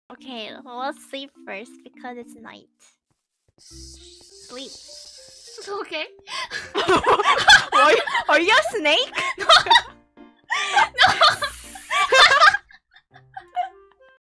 Okay, we'll sleep first because it's night. Sleep. Okay. Are you a snake?